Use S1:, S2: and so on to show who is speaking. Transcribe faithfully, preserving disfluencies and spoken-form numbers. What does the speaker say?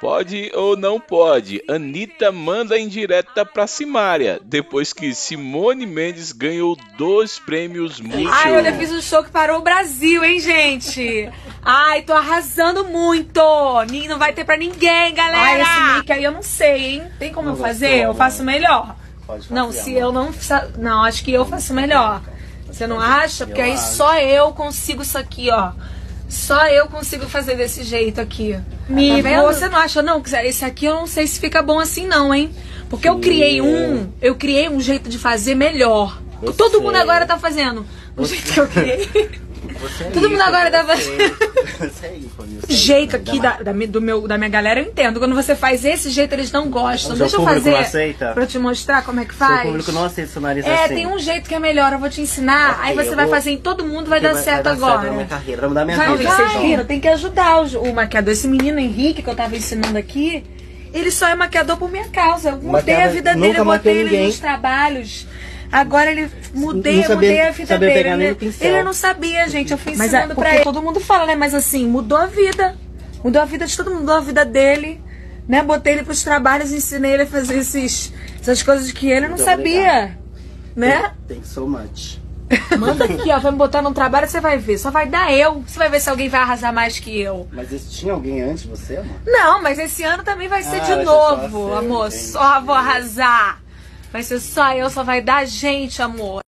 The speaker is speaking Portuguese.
S1: Pode ou não pode? Anitta manda indireta pra Simária, depois que Simone Mendes ganhou dois prêmios Multishow.
S2: Ai, olha, fiz um show que parou o Brasil, hein, gente? Ai, tô arrasando muito. Não vai ter pra ninguém, galera. Ai, esse mic aí eu não sei, hein? Tem como eu fazer? Eu faço melhor.
S3: Pode fazer,
S2: Não, se
S3: amor.
S2: eu não... Não, acho que eu faço melhor. Você não acha? Porque
S3: Eu
S2: aí
S3: acho.
S2: só eu consigo isso aqui, ó. Só eu consigo fazer desse jeito aqui. Me,
S3: Tá vendo?
S2: você não acha, não? Que esse aqui eu não sei se fica bom assim, não, hein? Porque eu criei um... Eu criei um jeito de fazer melhor.
S3: Eu
S2: Todo
S3: sei.
S2: mundo agora tá fazendo do jeito que eu criei.
S3: Você é
S2: Todo mundo agora tá
S3: ícone,
S2: fazendo...
S3: Você é ícone. Você é
S2: Jeito
S3: ícone,
S2: aqui da, da, mi- do meu, da minha galera, eu entendo. Quando você faz esse jeito, eles não gostam.
S3: O seu
S2: Deixa eu
S3: público
S2: fazer
S3: não aceita?
S2: pra eu te mostrar como é que
S3: Seu
S2: faz.
S3: público não aceita seu nariz
S2: É,
S3: assim.
S2: tem um jeito que é melhor, eu vou te ensinar.
S3: Ok,
S2: aí você
S3: eu
S2: vai
S3: vou-
S2: fazer em todo mundo, vai
S3: Porque
S2: dar certo
S3: vai
S2: agora.
S3: Certo na minha carreira, vai mudar minha
S2: Vai,
S3: vida.
S2: vocês
S3: então.
S2: viram? Tem que ajudar o, o maquiador. Esse menino Henrique que eu tava ensinando aqui, ele só é maquiador por minha causa. Eu mudei
S3: Maquiava-
S2: a vida
S3: nunca
S2: dele, eu
S3: maquiou
S2: botei ele
S3: ninguém.
S2: nos trabalhos. Agora ele mudei,
S3: Não
S2: eu
S3: sabia-
S2: mudei a vida
S3: sabia
S2: dele.
S3: pegar nem
S2: Ele,
S3: o pincel.
S2: ele não sabia, gente. Eu fui
S3: Mas
S2: ensinando
S3: é,
S2: pra
S3: porque
S2: ele. Todo mundo fala, né? Mas assim, mudou a vida. Mudou a vida de todo mundo, mudou a vida dele. Né? Botei ele pros trabalhos, ensinei ele a fazer esses, essas coisas que ele não
S3: Muito
S2: sabia. Né?
S3: Thank you so much.
S2: Manda aqui, ó. Vai me botar num trabalho, você vai ver. Só vai dar eu. Você vai ver se alguém vai arrasar mais que eu.
S3: Mas esse, tinha alguém antes de você, amor?
S2: Não, mas esse ano também vai ser
S3: Ah,
S2: de
S3: vai ser só
S2: novo,
S3: você,
S2: amor.
S3: entendi.
S2: Só vou arrasar. Vai ser só eu, só vai dar gente, amor.